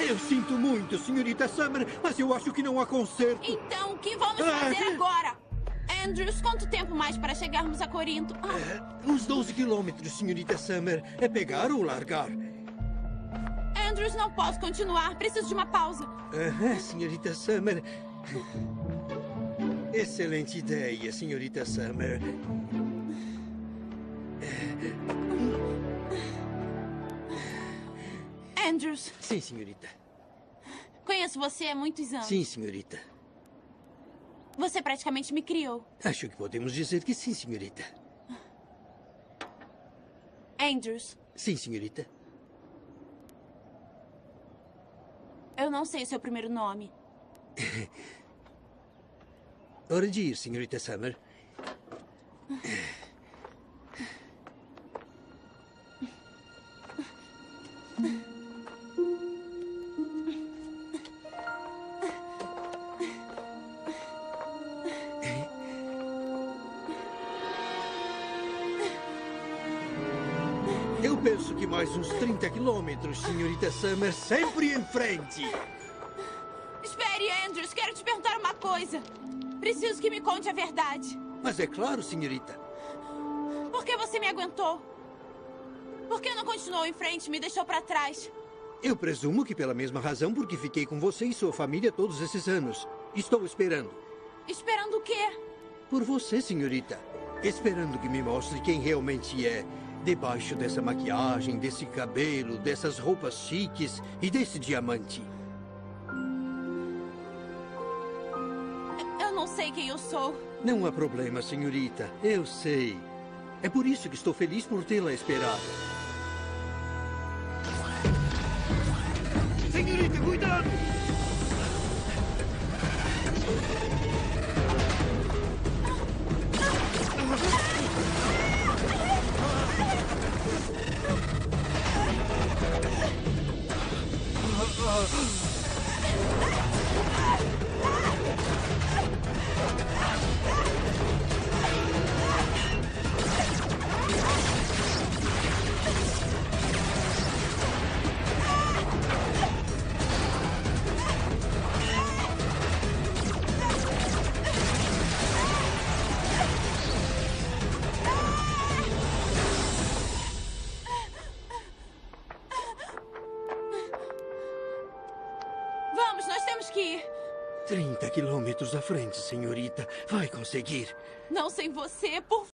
Eu sinto muito, senhorita Summer, mas eu acho que não há conserto. Então, o que vamos fazer agora? Andrews, quanto tempo mais para chegarmos a Corinto? Uns 12 quilômetros, senhorita Summer. É pegar ou largar? Andrews, não posso continuar. Preciso de uma pausa. Senhorita Summer. Excelente ideia, senhorita Summer. Andrews. Sim, senhorita. Conheço você há muitos anos. Sim, senhorita. Você praticamente me criou. Acho que podemos dizer que sim, senhorita. Andrews. Sim, senhorita. Eu não sei o seu primeiro nome. Hora de ir, senhorita Summer. Eu penso que mais uns 30 quilômetros, senhorita Summer, sempre em frente. Espere, Andrews, quero te perguntar uma coisa. Preciso que me conte a verdade. Mas é claro, senhorita. Por que você me aguentou? Por que não continuou em frente e me deixou para trás? Eu presumo que pela mesma razão porque fiquei com você e sua família todos esses anos. Estou esperando. Esperando o quê? Por você, senhorita. Esperando que me mostre quem realmente é. Debaixo dessa maquiagem, desse cabelo, dessas roupas chiques e desse diamante. Eu não sei quem eu sou. Não há problema, senhorita. Eu sei. É por isso que estou feliz por tê-la esperado. Senhorita, cuidado! Vamos, nós temos que ir. 30 quilômetros à frente, senhorita. Vai conseguir. Não sem você, por